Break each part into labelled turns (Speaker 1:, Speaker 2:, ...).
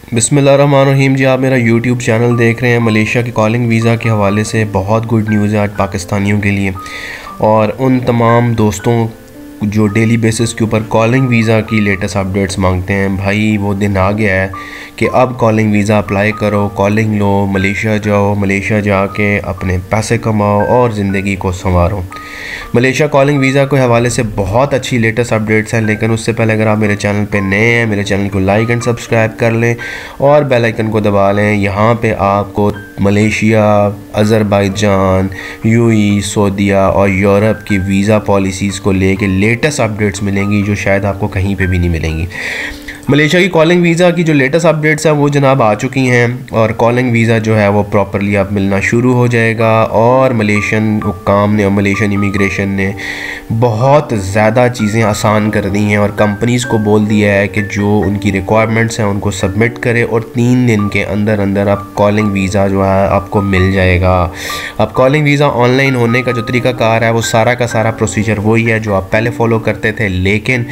Speaker 1: बिस्मिल्लाहिर्रहमानिर्रहीम जी, आप मेरा यूट्यूब चैनल देख रहे हैं। मलेशिया के कॉलिंग वीज़ा के हवाले से बहुत गुड न्यूज़ है आज पाकिस्तानियों के लिए, और उन तमाम दोस्तों जो डेली बेसिस के ऊपर कॉलिंग वीज़ा की लेटेस्ट अपडेट्स मांगते हैं। भाई वो दिन आ गया है कि अब कॉलिंग वीज़ा अप्लाई करो, कॉलिंग लो, मलेशिया जाओ, मलेशिया जाके अपने पैसे कमाओ और ज़िंदगी को संवारो। मलेशिया कॉलिंग वीज़ा के हवाले से बहुत अच्छी लेटेस्ट अपडेट्स हैं, लेकिन उससे पहले अगर आप मेरे चैनल पे नए हैं, मेरे चैनल को लाइक एंड सब्सक्राइब कर लें और बेल आइकन को दबा लें। यहाँ पे आपको मलेशिया, अज़रबैजान, यूएई, सऊदीया और यूरोप की वीज़ा पॉलिसीज़ को लेके लेटेस्ट अपडेट्स मिलेंगी जो शायद आपको कहीं पे भी नहीं मिलेंगी। मलेशिया की कॉलिंग वीज़ा की जो लेटेस्ट अपडेट्स हैं वो जनाब आ चुकी हैं, और कॉलिंग वीज़ा जो है वो प्रॉपरली अब मिलना शुरू हो जाएगा। और मलेशियन हुक्काम ने और मलेशियन इमिग्रेशन ने बहुत ज़्यादा चीज़ें आसान कर दी हैं, और कंपनीज़ को बोल दिया है कि जो उनकी रिक्वायरमेंट्स हैं उनको सबमिट करें, और 3 दिन के अंदर अंदर अब कॉलिंग वीज़ा जो है आपको मिल जाएगा। अब कॉलिंग वीज़ा ऑनलाइन होने का जो तरीक़ाकार है वो सारा का सारा प्रोसीजर वही है जो आप पहले फ़ॉलो करते थे, लेकिन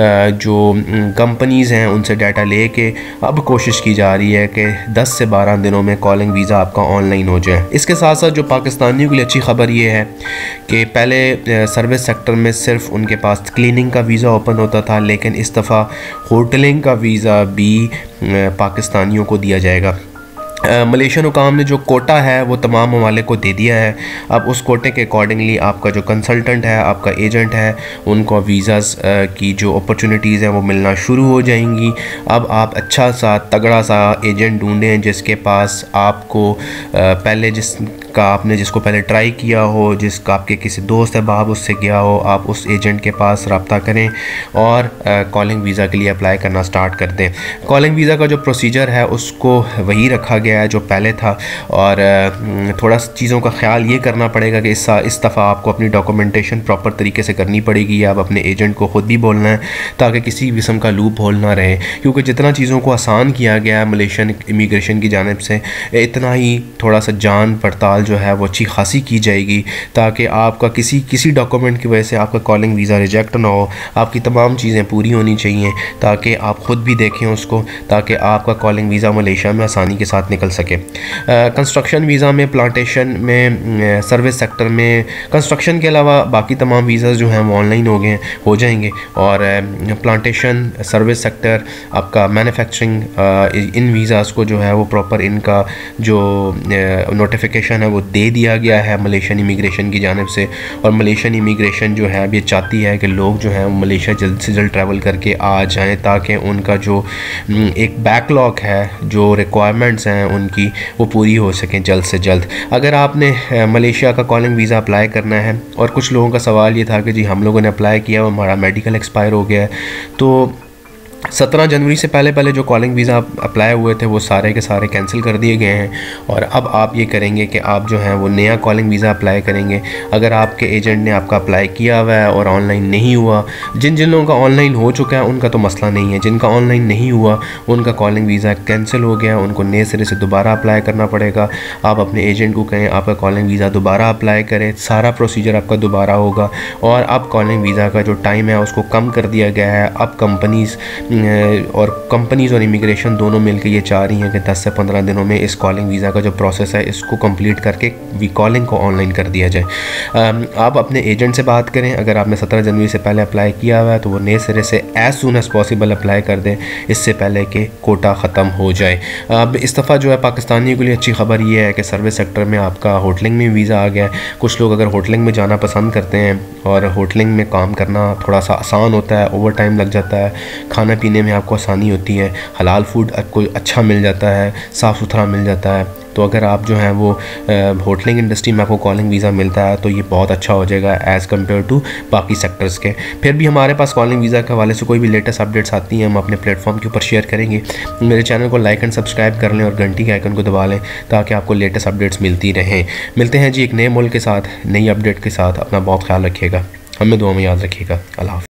Speaker 1: जो कंपनीज़ हैं उनसे डाटा लेके अब कोशिश की जा रही है कि 10 से 12 दिनों में कॉलिंग वीज़ा आपका ऑनलाइन हो जाए। इसके साथ साथ जो पाकिस्तानियों के लिए अच्छी खबर ये है कि पहले सर्विस सेक्टर में सिर्फ उनके पास क्लीनिंग का वीज़ा ओपन होता था, लेकिन इस दफ़ा होटलिंग का वीज़ा भी पाकिस्तानियों को दिया जाएगा। मलेशियन हुकाम ने जो कोटा है वो तमाम ममालिक को दे दिया है। अब उस कोटे के अकॉर्डिंगली आपका जो कंसल्टेंट है, आपका एजेंट है, उनको वीज़ाज़ की जो अपॉर्चुनिटीज़ हैं वो मिलना शुरू हो जाएंगी। अब आप अच्छा सा तगड़ा सा एजेंट ढूंढें जिसके पास आपको पहले जिसको पहले ट्राई किया हो, जिसका आपके किसी दोस्त है बाहर उससे गया हो, आप उस एजेंट के पास रब्ता करें और कॉलिंग वीज़ा के लिए अप्लाई करना स्टार्ट कर दें। कॉलिंग वीज़ा का जो प्रोसीजर है उसको वही रखा गया है जो पहले था, और थोड़ा चीज़ों का ख्याल ये करना पड़ेगा कि इस दफ़ा आपको अपनी डॉक्यूमेंटेशन प्रॉपर तरीके से करनी पड़ेगी। आप अपने एजेंट को ख़ुद भी बोलना है ताकि किसी किस्म का लूप होल ना रहे, क्योंकि जितना चीज़ों को आसान किया गया है मलेशियन इमिग्रेशन की जानिब से, इतना ही थोड़ा सा जान पड़ताल जो है वो अच्छी खासी की जाएगी ताकि आपका किसी डॉक्यूमेंट की वजह से आपका कॉलिंग वीज़ा रिजेक्ट ना हो। आपकी तमाम चीज़ें पूरी होनी चाहिए ताकि आप ख़ुद भी देखें उसको, ताकि आपका कॉलिंग वीज़ा मलेशिया में आसानी के साथ निकल सके। कंस्ट्रक्शन वीज़ा में, प्लांटेशन में, सर्विस सेक्टर में, कंस्ट्रक्शन के अलावा बाकी तमाम वीज़ा जो हैं वो ऑनलाइन हो जाएंगे, और प्लांटेशन, सर्विस सेक्टर, आपका मैन्युफैक्चरिंग, इन वीज़ाज़ को जो है वो प्रॉपर इनका जो नोटिफिकेशन है वो दे दिया गया है मलेशियन इमिग्रेशन की जानिब से। और मलेशियन इमिग्रेशन जो है अब ये चाहती है कि लोग जो हैं मलेशिया जल्द से जल्द ट्रैवल करके आ जाएं ताकि उनका जो एक बैकलॉग है, जो रिक्वायरमेंट्स हैं उनकी, वो पूरी हो सकें जल्द से जल्द। अगर आपने मलेशिया का कॉलिंग वीज़ा अप्लाई करना है, और कुछ लोगों का सवाल ये था कि जी हम लोगों ने अप्लाई किया, हमारा मेडिकल एक्सपायर हो गया है, तो 17 जनवरी से पहले जो कॉलिंग वीज़ा अप्लाई हुए थे वो सारे के सारे कैंसिल कर दिए गए हैं। और अब आप ये करेंगे कि आप जो हैं वो नया कॉलिंग वीज़ा अप्लाई करेंगे। अगर आपके एजेंट ने आपका अप्लाई किया हुआ है और ऑनलाइन नहीं हुआ, जिन लोगों का ऑनलाइन हो चुका है उनका तो मसला नहीं है, जिनका ऑनलाइन नहीं हुआ उनका कॉलिंग वीज़ा कैंसिल हो गया, उनको नए सिरे से दोबारा अप्लाई करना पड़ेगा। आप अपने एजेंट को कहें आपका कॉलिंग वीज़ा दोबारा अप्लाई करें, सारा प्रोसीजर आपका दोबारा होगा। और अब कॉलिंग वीज़ा का जो टाइम है उसको कम कर दिया गया है। अब कंपनीज़ और इमिग्रेशन दोनों मिलकर ये चाह रही हैं कि 10 से 15 दिनों में इस कॉलिंग वीज़ा का जो प्रोसेस है इसको कंप्लीट करके कॉलिंग को ऑनलाइन कर दिया जाए। आप अपने एजेंट से बात करें, अगर आपने 17 जनवरी से पहले अप्लाई किया हुआ है तो वो नए सिरे से as soon as possible apply कर दें, इससे पहले कि कोटा ख़त्म हो जाए। अब इस दफ़ा जो है पाकिस्तानियों के लिए अच्छी खबर ये है कि सर्विस सेक्टर में आपका होटलिंग में वीज़ा आ गया है। कुछ लोग अगर होटलिंग में जाना पसंद करते हैं, और होटलिंग में काम करना थोड़ा सा आसान होता है, ओवर टाइम लग जाता है, खाना पीने में आपको आसानी होती है, हलाल फूड आपको अच्छा मिल जाता है, साफ़ सुथरा मिल जाता है। तो अगर आप जो हैं वो होटलिंग इंडस्ट्री में आपको कॉलिंग वीज़ा मिलता है तो ये बहुत अच्छा हो जाएगा एज़ कम्पेयर टू बाकी सेक्टर्स के। फिर भी हमारे पास कॉलिंग वीज़ा के हवाले से कोई भी लेटेस्ट अपडेट्स आती हैं हम अपने प्लेटफॉर्म के ऊपर शेयर करेंगे। मेरे चैनल को लाइक एंड सब्सक्राइब कर लें और घंटी के आइकन को दबा लें ताकि आपको लेटेस्ट अपडेट्स मिलती रहें। मिलते हैं जी एक नए मुल्क के साथ, नई अपडेट के साथ। अपना बहुत ख्याल रखिएगा, हमें दुआ में याद रखिएगा। अल्लाह हाफ़िज़।